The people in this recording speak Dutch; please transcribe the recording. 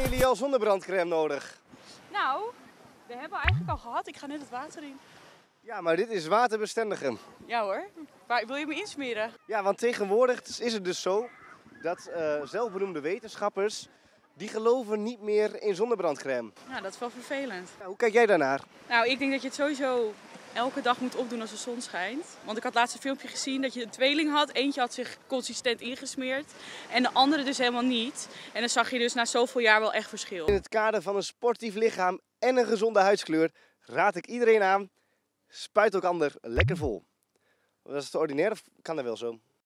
jullie al zonnebrandcrème nodig? Nou, we hebben eigenlijk al gehad. Ik ga net het water in. Ja, maar dit is waterbestendige. Ja hoor. Maar wil je me insmeren? Ja, want tegenwoordig is het dus zo dat zelfbenoemde wetenschappers, die geloven niet meer in zonnebrandcrème. Nou, dat is wel vervelend. Ja, hoe kijk jij daarnaar? Nou, ik denk dat je het sowieso elke dag moet opdoen als de zon schijnt. Want ik had laatst een filmpje gezien dat je een tweeling had. Eentje had zich consistent ingesmeerd en de andere dus helemaal niet. En dan zag je dus na zoveel jaar wel echt verschil. In het kader van een sportief lichaam en een gezonde huidskleur raad ik iedereen aan, spuit ook ander lekker vol. Was het te ordinair of kan dat wel zo?